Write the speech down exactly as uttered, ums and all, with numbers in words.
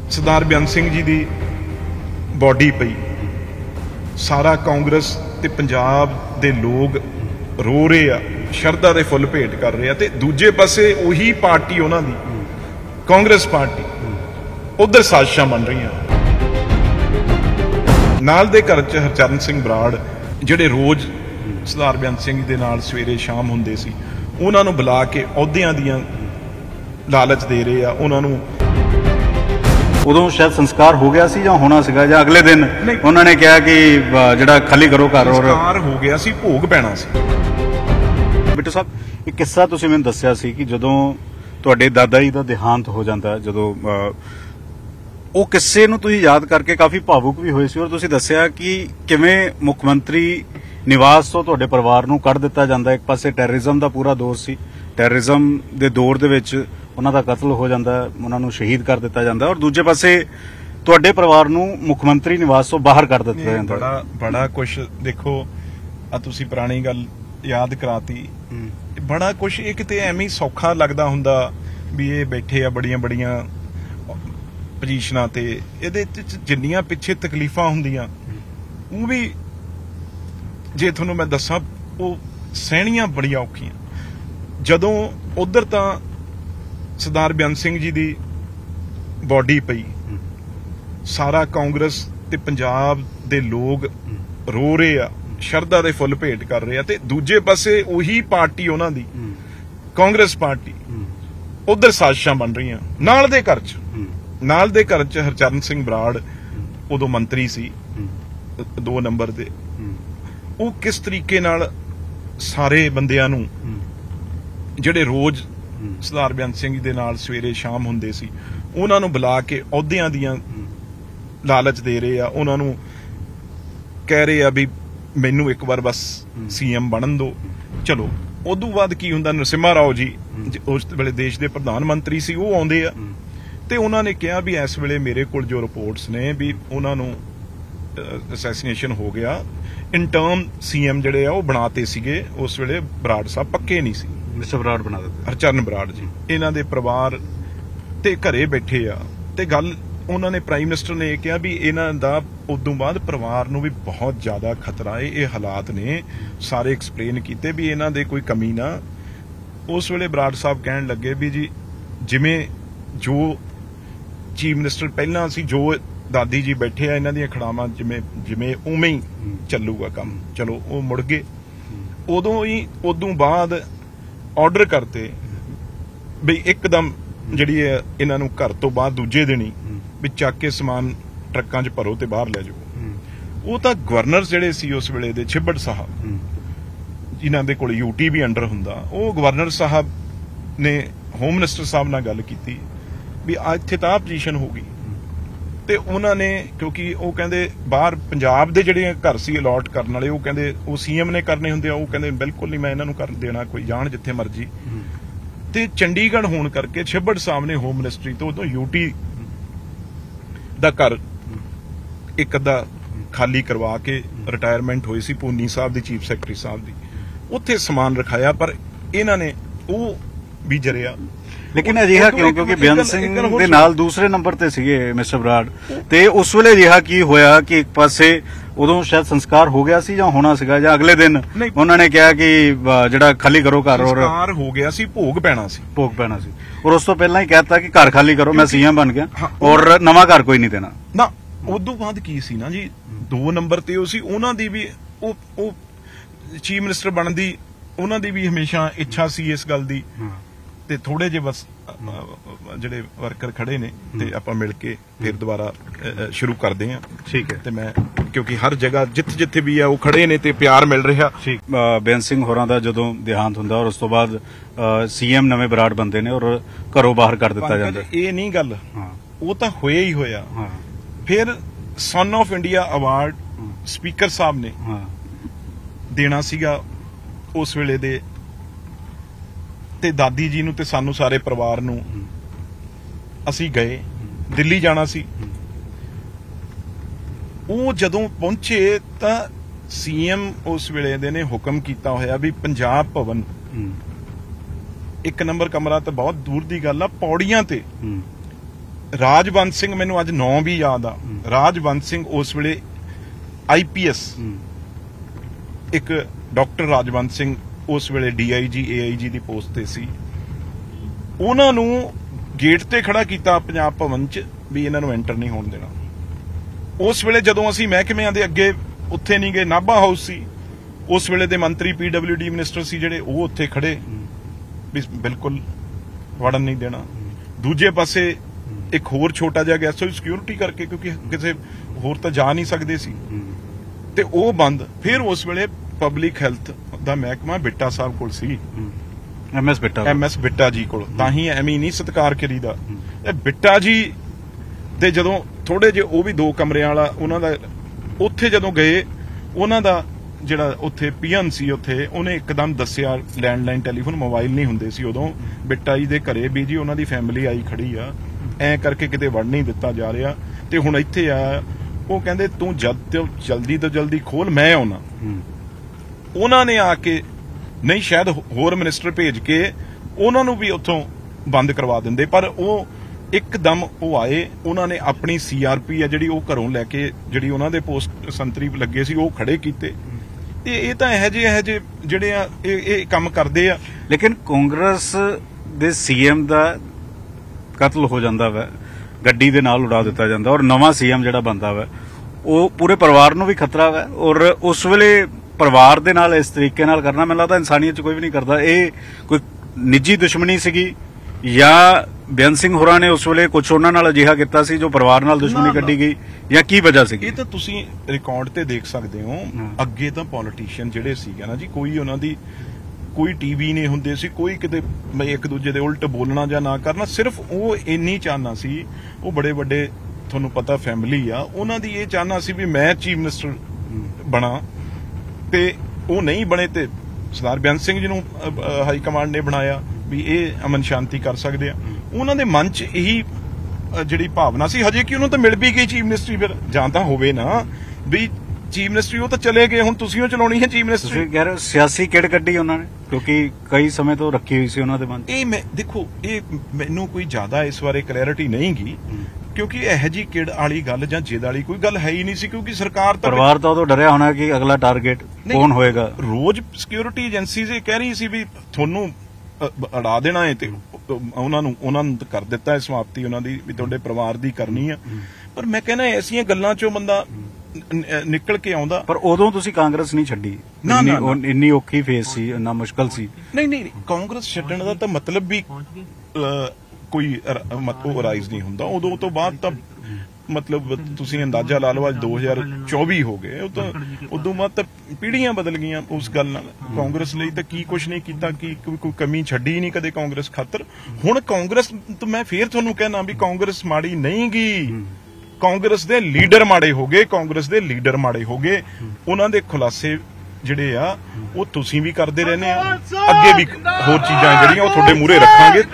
सरदार बेअंत सिंह जी की बॉडी पई सारा कांग्रेस ते पंजाब दे लोग रो रहे आ, शरधा दे फुल भेंट कर रहे आ ते दूजे पासे उही पार्टी उन्हां दी कांग्रेस पार्टी उधर साजिशां बन रही नाल दे घर च हरचरण सिंह बराड़ जिहड़े रोज सरदार बेअंत सिंह दे नाल सवेरे शाम हुंदे सी उन्हां नूं बुला के अहुदियां दियां लालच दे रहे आ। उन्हां नूं उदों शायद संस्कार हो गया सी जां होना सीगा जां अगले दिन उन्होंने कहा कि जिहड़ा खाली करो घर और संस्कार हो गया सी, भोग पैना सी। बिट्टू साहब एक किस्सा तुसीं मैनूं दस्सिया सी कि जदों तुहाडे दादा जी दा देहांत हो जांदा जदों ਉਹ किस्से ਨੂੰ ਤੁਸੀਂ याद करके काफ़ी भावुक भी होए सी और ਤੁਸੀਂ ਦੱਸਿਆ कि ਕਿਵੇਂ ਮੁੱਖ ਮੰਤਰੀ ਨਿਵਾਸ ਤੋਂ ਤੁਹਾਡੇ ਪਰਿਵਾਰ ਨੂੰ ਕੱਢ ਦਿੱਤਾ ਜਾਂਦਾ। ਇੱਕ ਪਾਸੇ ਟੈਰਰਿਜ਼ਮ ਦਾ ਪੂਰਾ ਦੌਰ ਸੀ, ਟੈਰਰਿਜ਼ਮ ਦੇ ਦੌਰ ਦੇ ਵਿੱਚ ਉਹਨਾਂ ਦਾ ਕਤਲ ਹੋ ਜਾਂਦਾ, ਉਹਨਾਂ ਨੂੰ ਸ਼ਹੀਦ ਕਰ ਦਿੱਤਾ ਜਾਂਦਾ ਔਰ ਦੂਜੇ ਪਾਸੇ ਤੁਹਾਡੇ ਪਰਿਵਾਰ ਨੂੰ ਮੁੱਖ ਮੰਤਰੀ ਨਿਵਾਸ ਤੋਂ ਬਾਹਰ ਕੱਢ ਦਿੱਤਾ ਜਾਂਦਾ। ਬੜਾ ਬੜਾ ਕੁਛ ਦੇਖੋ ਆ ਤੁਸੀਂ ਪੁਰਾਣੀ ਗੱਲ ਯਾਦ ਕਰਾਤੀ, ਬੜਾ ਕੁਛ ਇਹ ਕਿਤੇ ਐਵੇਂ ਸੌਖਾ ਲੱਗਦਾ ਹੁੰਦਾ ਵੀ ਇਹ ਬੈਠੇ ਆ ਬੜੀਆਂ ਬੜੀਆਂ ਪੋਜੀਸ਼ਨਾਂ ਤੇ, ਇਹਦੇ ਜਿੰਨੀਆਂ ਪਿੱਛੇ ਤਕਲੀਫਾਂ ਹੁੰਦੀਆਂ ਉਹ ਵੀ ਜੇ ਤੁਹਾਨੂੰ ਮੈਂ ਦੱਸਾਂ ਉਹ ਸਹਿਣੀਆਂ ਬੜੀਆਂ ਔਖੀਆਂ। ਜਦੋਂ ਉਧਰ ਤਾਂ ਸਰਦਾਰ ਬੇਅੰਤ ਸਿੰਘ ਜੀ ਦੀ ਬॉडी ਪਈ ਸਾਰਾ ਕਾਂਗਰਸ ਤੇ ਪੰਜਾਬ ਦੇ ਲੋਕ ਰੋ ਰਹੇ ਆ, ਸ਼ਰਧਾ ਦੇ ਫੁੱਲ ਭੇਟ ਕਰ ਰਹੇ ਆ ਤੇ ਦੂਜੇ ਪਾਸੇ ਉਹੀ ਪਾਰਟੀ ਉਹਨਾਂ ਦੀ ਕਾਂਗਰਸ ਪਾਰਟੀ ਉਧਰ ਸਾਜ਼ਿਸ਼ਾਂ ਬਣ ਰਹੀਆਂ। ਨਾਲ ਦੇ ਘਰ ਚ ਨਾਲ ਦੇ ਘਰ ਚ ਹਰਚਰਨ ਸਿੰਘ ਬਰਾੜ ਉਦੋਂ ਮੰਤਰੀ ਸੀ ਦੋ ਨੰਬਰ ਦੇ, ਉਹ ਕਿਸ ਤਰੀਕੇ ਨਾਲ ਸਾਰੇ ਬੰਦਿਆਂ ਨੂੰ ਜਿਹੜੇ ਰੋਜ਼ ਸਰਦਾਰ ਬੇਅੰਤ ਸਿੰਘ ਦੇ ਨਾਲ ਸਵੇਰੇ ਸ਼ਾਮ ਹੁੰਦੇ ਸੀ ਉਹਨਾਂ ਨੂੰ ਬੁਲਾ ਕੇ ਅਹੁਦਿਆਂ ਦੀਆਂ ਲਾਲਚ ਦੇ ਰਹੇ ਆ, ਉਹਨਾਂ ਨੂੰ ਕਹਿ ਰਹੇ ਆ ਵੀ ਮੈਨੂੰ ਇੱਕ ਵਾਰ ਬਸ ਸੀਐਮ ਬਣਨ ਦਿਓ। ਚਲੋ ਉਦੋਂ ਬਾਅਦ ਕੀ ਹੁੰਦਾ, ਨਰਸਿਮਹਾ ਰਾਓ ਜੀ ਉਸ ਵੇਲੇ ਦੇਸ਼ ਦੇ ਪ੍ਰਧਾਨ ਮੰਤਰੀ ਸੀ, ਉਹ ਆਉਂਦੇ ਆ ਤੇ ਉਹਨਾਂ ਨੇ ਕਿਹਾ ਵੀ ਇਸ ਵੇਲੇ ਮੇਰੇ ਕੋਲ ਜੋ ਰਿਪੋਰਟਸ ਨੇ ਵੀ ਉਹਨਾਂ ਨੂੰ ਅਸੈਸੀਨੇਸ਼ਨ ਹੋ ਗਿਆ, ਇੰਟਰਮ ਸੀਐਮ ਜਿਹੜੇ ਆ ਉਹ ਬਣਾਤੇ ਸੀਗੇ ਉਸ ਵੇਲੇ ਬਰਾੜ ਸਾਹਿਬ, ਪੱਕੇ ਨਹੀਂ ਸੀ। ਮਿਸਟਰ ਬਰਾੜ ਬਣਾ ਦਿੱਤੇ, ਹਰਚਰਨ ਬਰਾੜ ਜੀ, ਇਹਨਾਂ ਦੇ ਪਰਿਵਾਰ ਤੇ ਘਰੇ ਬੈਠੇ ਆ ਤੇ ਗੱਲ ਉਹਨਾਂ ਨੇ ਪ੍ਰਾਈਮ ਮਿਨਿਸਟਰ ਨੇ ਇਹ ਕਿਹਾ ਵੀ ਇਹਨਾਂ ਦਾ ਉਦੋਂ ਬਾਅਦ ਪਰਿਵਾਰ ਨੂੰ ਵੀ ਬਹੁਤ ਜ਼ਿਆਦਾ ਖਤਰਾ ਹੈ, ਇਹ ਹਾਲਾਤ ਨੇ ਸਾਰੇ ਐਕਸਪਲੇਨ ਕੀਤੇ ਵੀ ਇਹਨਾਂ ਦੇ ਕੋਈ ਕਮੀ ਨਾ। ਉਸ ਵੇਲੇ ਬਰਾੜ ਸਾਹਿਬ ਕਹਿਣ ਲੱਗੇ ਵੀ ਜੀ ਜਿਵੇਂ ਜੋ ਚੀਫ ਮਿਨਿਸਟਰ ਪਹਿਲਾਂ ਸੀ, ਜੋ ਦਾਦੀ ਜੀ ਬੈਠੇ ਆ ਇਹਨਾਂ ਦੀਆਂ ਖੜਾਵਾਂ ਜਿਵੇਂ ਜਿਵੇਂ ਉਵੇਂ ਹੀ ਚੱਲੂਗਾ ਕੰਮ। ਚਲੋ ਉਹ ਮੁੜ ਗਏ, ਉਦੋਂ ਹੀ ਉਦੋਂ ਬਾਅਦ ਆਰਡਰ ਕਰਤੇ ਵੀ ਇੱਕਦਮ ਜਿਹੜੀ ਇਹਨਾਂ ਨੂੰ ਘਰ ਤੋਂ ਬਾਅਦ ਦੂਜੇ ਦਿਨ ਹੀ ਵੀ ਚੱਕ ਕੇ ਸਮਾਨ ਟਰੱਕਾਂ 'ਚ ਭਰੋ ਤੇ ਬਾਹਰ ਲੈ ਜਾਓ। ਉਹ ਤਾਂ ਗਵਰਨਰ ਜਿਹੜੇ ਸੀ ਉਸ ਵੇਲੇ ਦੇ ਛਿੱਬੜ ਸਾਹਿਬ, ਜਿਨ੍ਹਾਂ ਦੇ ਕੋਲ ਯੂਟੀ ਵੀ ਅੰਡਰ ਹੁੰਦਾ, ਉਹ ਗਵਰਨਰ ਸਾਹਿਬ ਨੇ ਹੋਮ ਮਿਨਿਸਟਰ ਸਾਹਿਬ ਨਾਲ ਗੱਲ ਕੀਤੀ ਵੀ ਇੱਥੇ ਤਾਂ ਪੋਜੀਸ਼ਨ ਹੋ ਗਈ ਤੇ ਉਹਨਾਂ ਨੇ ਕਿਉਂਕਿ ਉਹ ਕਹਿੰਦੇ ਬਾਹਰ ਪੰਜਾਬ ਦੇ ਜਿਹੜੇ ਘਰ ਸੀ ਅਲਾਟ ਕਰਨ ਵਾਲੇ, ਉਹ ਕਹਿੰਦੇ ਉਹ ਸੀਐਮ ਨੇ ਕਰਨੇ ਹੁੰਦੇ ਆ, ਉਹ ਕਹਿੰਦੇ ਬਿਲਕੁਲ ਨਹੀਂ ਮੈਂ ਇਹਨਾਂ ਨੂੰ ਕਰ ਦੇਣਾ, ਕੋਈ ਜਾਣ ਜਿੱਥੇ ਮਰਜੀ। ਤੇ ਚੰਡੀਗੜ੍ਹ ਹੋਣ ਕਰਕੇ ਛਿੱਬੜ ਸਾਹਿਬ ਨੇ ਹੋਮ ਮਿਨਿਸਟਰੀ ਤੋਂ ਉਦੋਂ ਯੂਟੀ ਦਾ ਘਰ ਇੱਕ ਅੱਧਾ ਖਾਲੀ ਕਰਵਾ ਕੇ ਰਿਟਾਇਰਮੈਂਟ ਹੋਈ ਸੀ ਪੂਨੀ ਸਾਹਿਬ ਦੀ, ਚੀਫ ਸੈਕਟਰੀ ਸਾਹਿਬ ਦੀ, ਉੱਥੇ ਸਮਾਨ ਰਖਾਇਆ ਪਰ ਇਹਨਾਂ ਨੇ ਉਹ ਵੀ ਜਰਿਆ। लेकिन अजिहा क्यों, क्योंकि बेअंत सिंह दे नाल दूसरे नंबर ते सीगे मिस्टर बराड़ ते उस वेले अजिहा की होया कि एक पासे उदों शायद संस्कार हो गया सी जां होना सीगा जां अगले दिन उन्होंने कहा कि जिहड़ा खाली करो घर और संस्कार हो गया सी, भोग पैना सी भोग पैना सी और उस तो पहला ही कहता कि घर खाली करो, मैं सीएम बन गया और नवा घर कोई नहीं देना ना। उदों बाद की सी ना जी, दो नंबर ते ओ सी उन्हां दी भी ओ चीफ मिनिस्टर बनन दी उन्हां दी भी हमेशा इच्छा सी इस गल दी ਤੇ ਥੋੜੇ ਜਿਹੇ ਬਸ ਜਿਹੜੇ ਵਰਕਰ ਖੜੇ ਨੇ ਤੇ ਆਪਾਂ ਮਿਲ ਕੇ ਫਿਰ ਦੁਬਾਰਾ ਸ਼ੁਰੂ ਕਰਦੇ ਹਾਂ। ਠੀਕ ਹੈ, ਤੇ ਮੈਂ ਕਿਉਂਕਿ ਹਰ ਜਗ੍ਹਾ ਜਿੱਥੇ ਜਿੱਥੇ ਵੀ ਆ ਉਹ ਖੜੇ ਨੇ ਤੇ ਪਿਆਰ ਮਿਲ ਰਿਹਾ। ਠੀਕ, ਬੇਅੰਤ ਸਿੰਘ ਹੋਰਾਂ ਦਾ ਜਦੋਂ ਦੇਹਾਂਤ ਹੁੰਦਾ ਔਰ ਉਸ ਤੋਂ ਬਾਅਦ ਸੀਐਮ ਨਵੇਂ ਬਰਾੜ ਬੰਦੇ ਨੇ ਔਰ ਘਰੋਂ ਬਾਹਰ ਕਰ ਦਿੱਤਾ ਜਾਂਦਾ, ਇਹ ਨਹੀਂ ਗੱਲ, ਉਹ ਤਾਂ ਹੋਇਆ ਹੀ ਹੋਇਆ। ਫਿਰ son of India award speaker ਸਾਹਿਬ ਨੇ ਦੇਣਾ ਸੀਗਾ ਉਸ ਵੇਲੇ ਦੇ, ਤੇ ਦਾਦੀ ਜੀ ਨੂੰ ਤੇ ਸਾਨੂੰ ਸਾਰੇ ਪਰਿਵਾਰ ਨੂੰ ਅਸੀਂ ਗਏ, ਦਿੱਲੀ ਜਾਣਾ ਸੀ। ਉਹ ਜਦੋਂ ਪਹੁੰਚੇ ਤਾਂ ਸੀਐਮ ਉਸ ਵੇਲੇ ਦੇ ਨੇ ਹੁਕਮ ਕੀਤਾ ਹੋਇਆ ਵੀ ਪੰਜਾਬ ਭਵਨ ਇੱਕ ਨੰਬਰ ਕਮਰਾ ਤਾਂ ਬਹੁਤ ਦੂਰ ਦੀ ਗੱਲ ਆ, ਪੌੜੀਆਂ ਤੇ ਰਾਜਵੰਤ ਸਿੰਘ, ਮੈਨੂੰ ਅੱਜ ਨਾਂ ਵੀ ਯਾਦ ਆ, ਰਾਜਵੰਤ ਸਿੰਘ ਉਸ ਵੇਲੇ ਆਈ ਪੀ ਐਸ, ਇੱਕ ਡਾਕਟਰ ਰਾਜਵੰਤ ਸਿੰਘ ਉਸ ਵੇਲੇ ਡੀ ਆਈ ਜੀ ਏ ਆਈ ਜੀ ਦੀ ਪੋਸਟ ਤੇ ਸੀ। ਉਹਨਾਂ ਨੂੰ ਗੇਟ ਤੇ ਖੜਾ ਕੀਤਾ ਪੰਜਾਬ ਭਵਨ ਚ ਵੀ ਇਹਨਾਂ ਨੂੰ ਐਂਟਰ ਨਹੀਂ ਹੋਣ ਦੇਣਾ। ਉਸ ਵੇਲੇ ਜਦੋਂ ਅਸੀਂ ਮਹਿਕਮਿਆਂ ਦੇ ਅੱਗੇ ਉੱਥੇ ਨਹੀਂ ਗਏ, ਨਾਭਾ ਹਾਊਸ ਸੀ, ਉਸ ਵੇਲੇ ਦੇ ਮੰਤਰੀ ਪੀ ਡਬਲਿਊ ਡੀ ਮਿਨਿਸਟਰ ਸੀ ਜਿਹੜੇ, ਉਹ ਉੱਥੇ ਖੜੇ ਵੀ ਬਿਲਕੁਲ ਵੜਨ ਨਹੀਂ ਦੇਣਾ। ਦੂਜੇ ਪਾਸੇ ਇੱਕ ਹੋਰ ਛੋਟਾ ਜਿਹਾ ਗੈਸਟ ਹਾਊਸ ਸਿਕਿਉਰਿਟੀ ਕਰਕੇ, ਕਿਉਂਕਿ ਕਿਸੇ ਹੋਰ ਤਾਂ ਜਾ ਨਹੀਂ ਸਕਦੇ ਸੀ, ਤੇ ਉਹ ਬੰਦ। ਫਿਰ ਉਸ ਵੇਲੇ ਪਬਲਿਕ ਹੈਲਥ ਦਾ ਮਹਿਕਮਾ ਬਿੱਟਾ ਸਾਹਿਬ ਕੋਲ ਸੀ, M S Bitta M S Bitta ji ਕੋਲ, ਤਾਂ ਹੀ ਐਵੇਂ ਨਹੀਂ ਸਤਿਕਾਰ ਕਰੀਦਾ। ਇਹ ਬਿੱਟਾ ਜੀ ਦੇ ਜਦੋਂ ਥੋੜੇ ਜਿਹੇ, ਉਹ ਵੀ ਦੋ ਕਮਰਿਆਂ ਵਾਲਾ ਉਹਨਾਂ ਦਾ, ਉੱਥੇ ਜਦੋਂ ਗਏ, ਉਹਨਾਂ ਦਾ ਜਿਹੜਾ ਉੱਥੇ ਪੀਐਨ ਸੀ ਉੱਥੇ, ਉਹਨੇ ਇੱਕਦਮ ਦੱਸਿਆ, ਲੈਂਡਲਾਈਨ ਟੈਲੀਫੋਨ ਮੋਬਾਈਲ ਨਹੀਂ ਹੁੰਦੇ ਸੀ ਉਦੋਂ, ਬਿੱਟਾ ਜੀ ਦੇ ਘਰੇ ਵੀ ਜੀ ਉਹਨਾਂ ਦੀ ਫੈਮਿਲੀ ਆਈ ਖੜੀ ਆ, ਐ ਕਰਕੇ ਕਿਤੇ ਵੜ ਨਹੀਂ ਦਿੱਤਾ ਜਾ ਰਿਹਾ, ਤੇ ਹੁਣ ਇੱਥੇ ਆ। ਉਹ ਕਹਿੰਦੇ ਤੂੰ ਜਦ ਤੋਂ ਜਲਦੀ ਤੋਂ ਜਲਦੀ ਖੋਲ, ਮੈਂ ਆਉਣਾ। ਉਹਨਾਂ ਨੇ ਆ ਕੇ, ਨਹੀਂ ਸ਼ਾਇਦ ਹੋਰ ਮਿਨਿਸਟਰ ਭੇਜ ਕੇ ਉਹਨਾਂ ਨੂੰ ਵੀ ਉੱਥੋਂ ਬੰਦ ਕਰਵਾ ਦਿੰਦੇ, ਪਰ ਉਹ ਇੱਕਦਮ ਉਹ ਆਏ, ਉਹਨਾਂ ਨੇ ਆਪਣੀ ਸੀ ਆਰ ਪੀ ਆ ਜਿਹੜੀ ਉਹ ਘਰੋਂ ਲੈ ਕੇ, ਜਿਹੜੀ ਉਹਨਾਂ ਦੇ ਪੋਸਟ ਸੰਤਰੀ ਲੱਗੇ ਸੀ, ਉਹ ਖੜੇ ਕੀਤੇ। ਤੇ ਇਹ ਤਾਂ ਇਹੋ ਜਿਹੇ ਇਹੋ ਜਿਹੇ ਜਿਹੜੇ ਆ ਇਹ ਇਹ ਕੰਮ ਕਰਦੇ ਆ। ਲੇਕਿਨ ਕਾਂਗਰਸ ਦੇ ਸੀ ਐਮ ਦਾ ਕਤਲ ਹੋ ਜਾਂਦਾ ਵਾ, ਗੱਡੀ ਦੇ ਨਾਲ ਉਡਾ ਦਿੱਤਾ ਜਾਂਦਾ, ਔਰ ਨਵਾਂ ਸੀ ਐਮ ਜਿਹੜਾ ਬਣਦਾ ਵਾ ਉਹ ਪੂਰੇ ਪਰਿਵਾਰ ਨੂੰ ਵੀ ਖਤਰਾ ਵਾ, ਔਰ ਉਸ ਵੇਲੇ ਪਰਿਵਾਰ ਦੇ ਨਾਲ ਇਸ ਤਰੀਕੇ ਨਾਲ ਕਰਨਾ, ਮੈਨੂੰ ਲੱਗਦਾ ਇਨਸਾਨੀਅਤ ਚ ਕੋਈ ਵੀ ਨਹੀਂ ਕਰਦਾ। ਇਹ ਕੋਈ ਨਿੱਜੀ ਦੁਸ਼ਮਣੀ ਸੀਗੀ ਜਾਂ ਬੇਅੰਤ ਸਿੰਘ ਹੋਰਾਂ ਨੇ ਉਸ ਵੇਲੇ ਕੁਝ ਉਹਨਾਂ ਨਾਲ ਅਜਿਹਾ ਕੀਤਾ ਸੀ ਜੋ ਪਰਿਵਾਰ ਨਾਲ ਦੁਸ਼ਮਣੀ ਕੱਢੀ ਗਈ, ਜਾਂ ਕੀ ਵਜ੍ਹਾ ਸੀਗੀ? ਇਹ ਤਾਂ ਤੁਸੀਂ ਰਿਕਾਰਡ ਤੇ ਦੇਖ ਸਕਦੇ ਹੋ। ਅੱਗੇ ਤਾਂ ਪੋਲੀਟੀਸ਼ੀਅਨ ਜਿਹੜੇ ਸੀਗੇ ਨਾ ਜੀ, ਕੋਈ ਉਹਨਾਂ ਦੀ ਕੋਈ ਟੀਵੀ ਨਹੀਂ ਹੁੰਦੇ ਸੀ, ਕੋਈ ਕਿਤੇ ਇੱਕ ਦੂਜੇ ਦੇ ਉਲਟ ਬੋਲਣਾ ਜਾਂ ਨਾ ਕਰਨਾ, ਸਿਰਫ ਉਹ ਇੰਨੀ ਚਾਹਨਾ ਸੀ। ਉਹ ਬੜੇ ਵੱਡੇ ਤੁਹਾਨੂੰ ਪਤਾ ਫੈਮਿਲੀ ਆ, ਉਹਨਾਂ ਦੀ ਇਹ ਚਾਹਨਾ ਸੀ ਵੀ ਮੈਂ ਚੀਫ ਮਿਨਿਸਟਰ ਬਣਾ, ਤੇ ਉਹ ਨਹੀਂ ਬਣੇ ਤੇ ਸਰਦਾਰ ਬੇਅੰਤ ਸਿੰਘ ਜੀ ਨੂੰ ਹਾਈ ਕਮਾਂਡ ਨੇ ਬਣਾਇਆ ਵੀ ਇਹ ਅਮਨ ਸ਼ਾਂਤੀ ਕਰ ਸਕਦੇ ਆ। ਉਹਨਾਂ ਦੇ ਮਨ 'ਚ ਇਹੀ ਜਿਹੜੀ ਭਾਵਨਾ ਸੀ, ਹਜੇ ਕਿ ਉਹਨੂੰ ਤਾਂ ਮਿਲ ਵੀ ਗਈ ਚੀਫ ਮਿਨਿਸਟਰੀ, ਫਿਰ ਜਾਂ ਤਾਂ ਹੋਵੇ ਨਾ ਵੀ ਚੀਫ ਮਿਨਿਸਟਰੀ, ਉਹ ਤਾਂ ਚਲੇ ਗਏ, ਹੁਣ ਤੁਸੀਂ ਉਹ ਚਲਾਉਣੀ ਹੈ ਚੀਫ ਮਿਨਿਸਟਰੀ। ਤੁਸੀਂ ਕਹਿ ਰਹੇ ਹੋ ਸਿਆਸੀ ਕਿੜ ਕੱਢੀ ਉਹਨਾਂ ਨੇ, ਕਿਉਂਕਿ ਕਈ ਸਮੇਂ ਤੋਂ ਰੱਖੀ ਹੋਈ ਸੀ ਉਹਨਾਂ ਦੇ ਮਨ 'ਚ। ਇਹ ਮੈਂ ਦੇਖੋ, ਇਹ ਮੈਨੂੰ ਕੋਈ ਜ਼ਿਆਦਾ ਇਸ ਬਾਰੇ ਕਲੈਰਿਟੀ ਨਹੀਂ ਗੀ, ਕਿਉਂਕਿ ਇਹੋ ਜਿਹੀ ਕਿੜ ਵਾਲੀ ਗੱਲ ਜਾਂ ਜਿੱਦ ਵਾਲੀ ਕੋਈ ਗੱਲ ਹੈ ਹੀ ਨਹੀਂ ਸੀ, ਕਿਉਂਕਿ ਸਰਕਾਰ ਤਾਂ, ਪਰਿਵਾਰ ਤਾਂ ਉਦੋਂ ਡਰਿਆ ਹੋਣਾ ਕਿ ਅਗਲਾ ਟਾਰਗੇਟ ਕੌਣ ਹੋਏਗਾ। ਰੋਜ਼ ਸਿਕਿਉਰਿਟੀ ਏਜੰਸੀਜ਼ ਇਹ ਕਹਿ ਰਹੀ ਸੀ ਵੀ ਤੁਹਾਨੂੰ ਅੜਾ ਦੇਣਾ ਹੈ, ਤੇ ਉਹਨਾਂ ਨੂੰ ਉਹਨਾਂ ਨੂੰ ਕਰ ਦਿੱਤਾ ਹੈ ਸਮਾਪਤੀ ਉਹਨਾਂ ਦੀ, ਵੀ ਤੁਹਾਡੇ ਪਰਿਵਾਰ ਦੀ ਕਰਨੀ ਆ। ਪਰ ਮੈਂ ਕਹਿੰਦਾ ਐਸੀਆਂ ਗੱਲਾਂ ਚੋਂ ਬੰਦਾ ਨਿਕਲ ਕੇ ਆਉਂਦਾ। ਪਰ ਉਦੋਂ ਤੁਸੀਂ ਕਾਂਗਰਸ ਨਹੀਂ ਛੱਡੀ, ਇੰਨੀ ਔਖੀ ਫੇਸ ਸੀ, ਇੰਨਾ ਮੁਸ਼ਕਲ ਸੀ। ਨਹੀਂ ਨਹੀਂ, ਕਾਂਗਰਸ ਛੱਡਣ ਦਾ ਤਾਂ ਮਤਲਬ ਵੀ ਕੋਈ ਉਹ ਰਾਈਜ਼ ਨਹੀਂ ਹੁੰਦਾ। ਉਦੋਂ ਤੋਂ ਬਾਅਦ ਤਾਂ ਮਤਲਬ ਤੁਸੀਂ ਅੰਦਾਜ਼ਾ ਲਾ ਲਓ, ਅੱਜ ਦੋ ਹਜ਼ਾਰ ਚੌਵੀ ਹੋ ਗਏ, ਉਹ ਤਾਂ ਉਦੋਂ ਬਾਅਦ ਤਾਂ ਪੀੜ੍ਹੀਆਂ ਬਦਲ ਗਈਆਂ ਉਸ ਗੱਲ ਨਾਲ। ਕਾਂਗਰਸ ਲਈ ਤਾਂ ਕੀ ਕੁਛ ਨਹੀਂ ਕੀਤਾ, ਕੀ ਕੋਈ ਕਮੀ ਛੱਡੀ ਨਹੀਂ ਕਦੇ ਕਾਂਗਰਸ ਖਾਤਰ। ਹੁਣ ਕਾਂਗਰਸ, ਮੈਂ ਫੇਰ ਤੁਹਾਨੂੰ ਕਹਿਣਾ ਵੀ ਕਾਂਗਰਸ ਮਾੜੀ ਨਹੀਂ ਗੀ, ਕਾਂਗਰਸ ਦੇ ਲੀਡਰ ਮਾੜੇ ਹੋ ਗਏ, ਕਾਂਗਰਸ ਦੇ ਲੀਡਰ ਮਾੜੇ ਹੋ ਗਏ। ਉਹਨਾਂ ਦੇ ਖੁਲਾਸੇ ਜਿਹੜੇ ਆ ਉਹ ਤੁਸੀਂ ਵੀ ਕਰਦੇ ਰਹਿੰਦੇ ਆ, ਅੱਗੇ ਵੀ ਹੋਰ ਚੀਜ਼ਾਂ ਜਿਹੜੀਆਂ ਉਹ ਤੁਹਾਡੇ ਮੂਹਰੇ ਰੱਖਾਂਗੇ।